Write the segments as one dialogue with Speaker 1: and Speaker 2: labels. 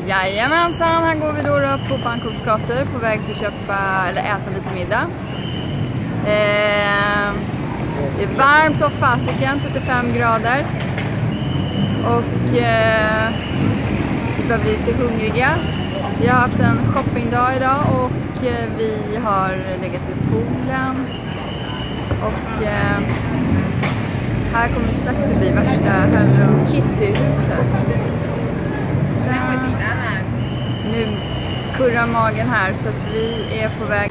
Speaker 1: Jajamensan, här går vi då på Bangkoks gator på väg för att köpa eller äta lite middag. Det är varmt som fasiken, 35 grader. Och vi börjar bli lite hungriga. Vi har haft en shoppingdag idag och vi har legat vid poolen. Och här kommer vi strax förbi värsta Hello Kitty-huset. Nu kurrar magen här så att vi är på väg.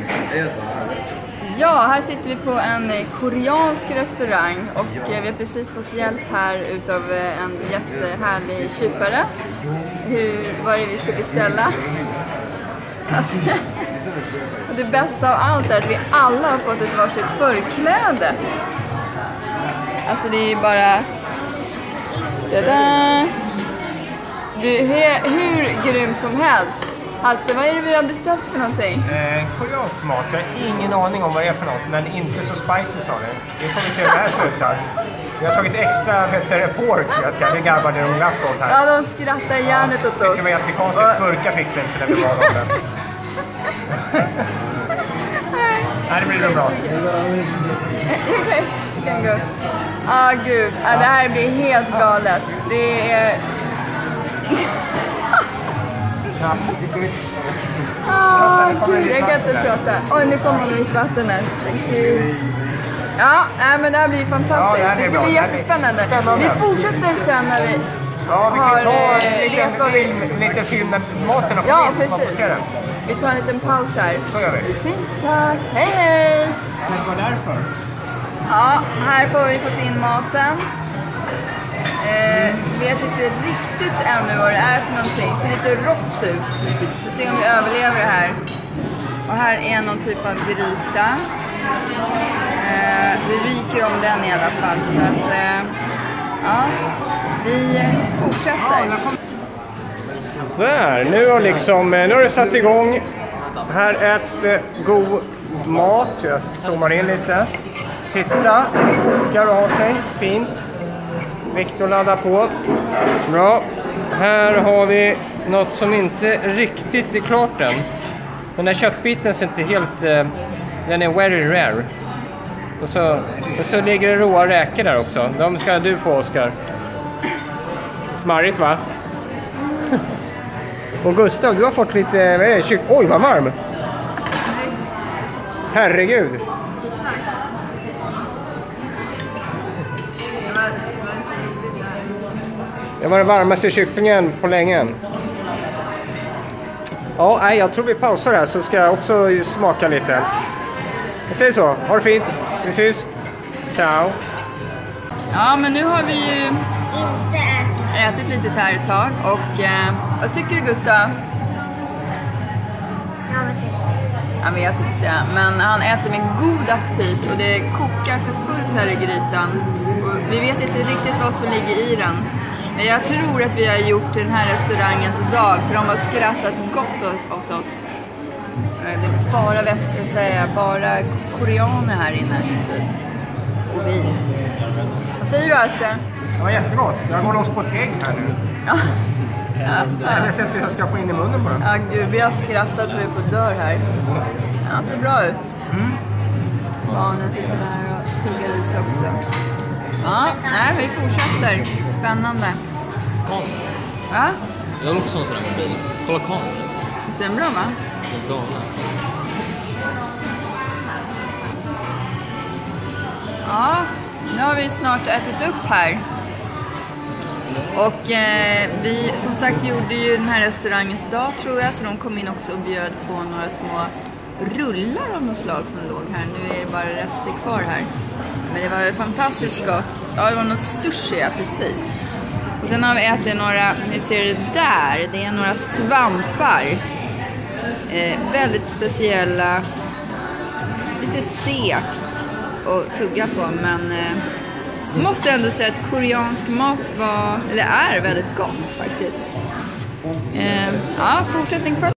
Speaker 1: Ja, här sitter vi på en koreansk restaurang och vi har precis fått hjälp här utav en jättehärlig kypare. Vad är det vi ska beställa? Alltså, och det bästa av allt är att vi alla har fått ett varsitt förkläde. Alltså det är ju bara... Tada! Det är hur grymt som helst. Alltså, vad är det vi har beställt för någonting?
Speaker 2: Koreansk mat. Jag har ingen aning om vad det är för något, men inte så spicy sa det. Vi får vi se hur det här slutar. Vi har tagit extra pork, det garvade de glatt åt här.
Speaker 1: Ja, de skrattar hjärnet åt oss.
Speaker 2: Det var jättekonstigt, gurka fick vi inte när vi var där. Nej, det blir nog bra.
Speaker 1: Okej, ska jag gå? Gud. Det här blir helt galet. Det är... Gud, jag kan inte prata. Oj, nu kommer det mitt vatten här. Ja, men det här blir fantastiskt.
Speaker 2: Ja,
Speaker 1: det blir jättespännande. Vi fortsätter sen när vi
Speaker 2: kan ta lite film med maten och
Speaker 1: ja, precis. Vi tar en liten paus här.
Speaker 2: Så gör vi.
Speaker 1: Vi syns snart. Hej, hej!
Speaker 2: Vad är det därför?
Speaker 1: Ja, här får vi fått in maten. Vet inte riktigt ännu vad det är för någonting. Ser lite rått ut. Vi får se om vi överlever det här. Och här är någon typ av gryta. Det ryker om den i alla fall. Så att, ja, vi fortsätter.
Speaker 2: Där, nu har det satt igång. Här äts det god mat. Jag zoomar in lite. Titta, kokar och har sig. Fint. Viktor laddar på. Bra. Här har vi något som inte riktigt är klart än. Den här köttbiten ser inte helt... den är very rare. Och så ligger det råa räkor där också. De ska du få, Oskar. Smarrigt, va? Och Gustav, du har fått lite... Vad är det? Oj, vad varm! Herregud! Det var den varmaste kycklingen på länge. Ja, jag tror vi pausar här så ska jag också smaka lite. Jag säger så. Ha det fint. Vi ses. Ciao.
Speaker 1: Ja, men nu har vi ju ätit lite här ett tag. Och vad tycker du, Gustav? Jag vet inte säga. Men han äter med god aptit och det kokar för fullt här i grytan. Och vi vet inte riktigt vad som ligger i den. Men jag tror att vi har gjort den här restaurangens dag för de har skrattat gott åt oss. Det är bara koreaner här inne typ. Och vi. Vad säger du, Asse?
Speaker 2: Det var jättegott. Jag går loss på ett ägg här nu.
Speaker 1: Ja.
Speaker 2: Jag vet inte hur jag ska få in i munnen på den.
Speaker 1: Ja, gud, vi har skrattat så vi är på dörr här. Ja, han ser bra ut. Barnen sitter där och tuggar i sig också. Ja, nej, vi fortsätter. Spännande. Ja?
Speaker 3: Jag har också en sån här mobil. Kolla kameran liksom.
Speaker 1: Ser den bra, va?
Speaker 3: Det är galen.
Speaker 1: Ja, nu har vi snart ätit upp här. Och vi som sagt gjorde ju den här restaurangens dag, tror jag. Så de kom in också och bjöd på några små rullar av något slag som låg här. Nu är det bara rester kvar här. Men det var ju fantastiskt gott. Ja, det var någon sushi, ja, precis. Och sen har vi ätit några, ni ser det där, det är några svampar. Väldigt speciella, lite segt att tugga på, men måste ändå säga att koreansk mat är väldigt gott faktiskt. Ja, fortsättning för